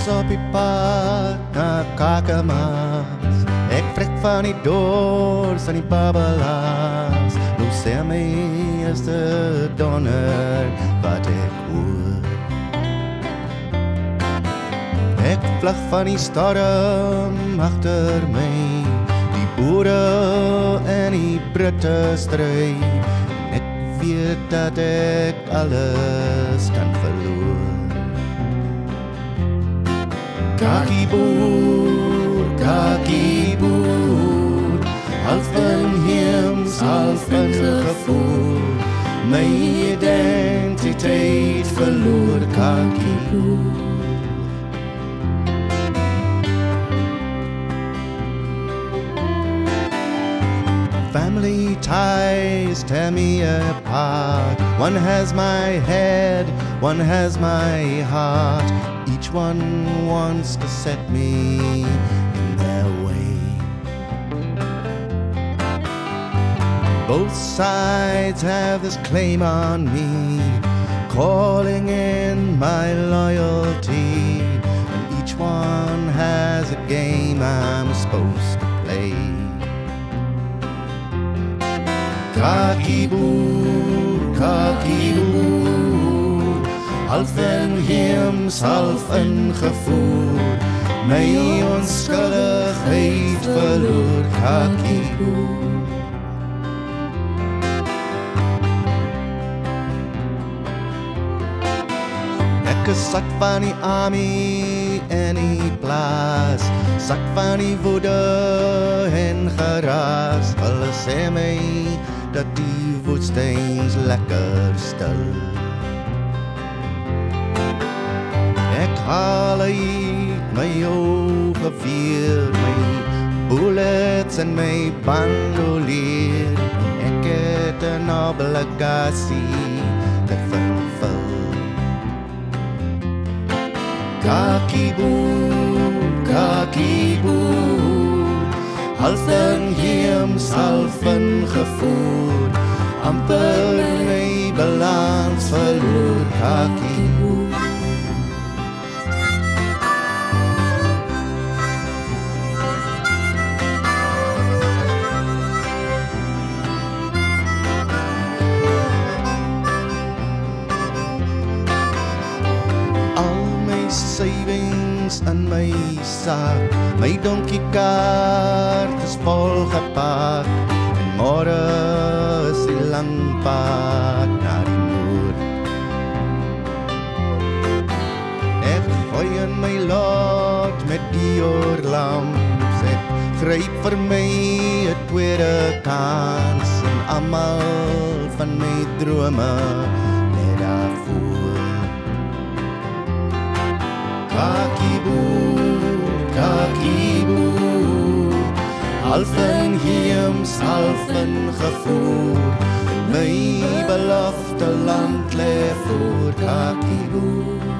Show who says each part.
Speaker 1: op die pad na Khakiboer. Ek vrek van die doors en die babbelaars. Nou sê my is de donder wat ek hoor. Ek vlug van die storm agter my, die boere en die Britte stry. Ek weet dat ek alles kan verloor. Khakiboer, Khakiboer, half in heems, half in gevoel. My identiteit verloor, Khakiboer. Family ties tear me apart. One has my head, one has my heart. Each one wants to set me in their way. Both sides have this claim on me, calling in my loyalty. And each one has a game I'm supposed to play. Khakiboer, Khakiboer, half in heems, half in gevoel. My onskuldigheid verloor, Khakiboer. Ek is sak van die army en die plaas, sak van die woede en geraas. Hulle sê my dat die woestijns lekker stil. Ek haal uit my oge weer, my bullets en my bandolier. Ek het 'n obligasie te vervul. Khakiboer, Khakiboer, half in heems, half in gevoel. Amper my balans verloor, Khakiboer. Savings in my sak, my donkiekaart is volgepak. En môre is die lang pad na die noord. Ek gooi in my lot met die oorlamps. Ek gryp vir my 'n tweede kans. En almal van my drome lê daarvoor. Khakiboer, Khakiboer, half in heems, half in gevoel. My belofte land lê voor, Khakiboer.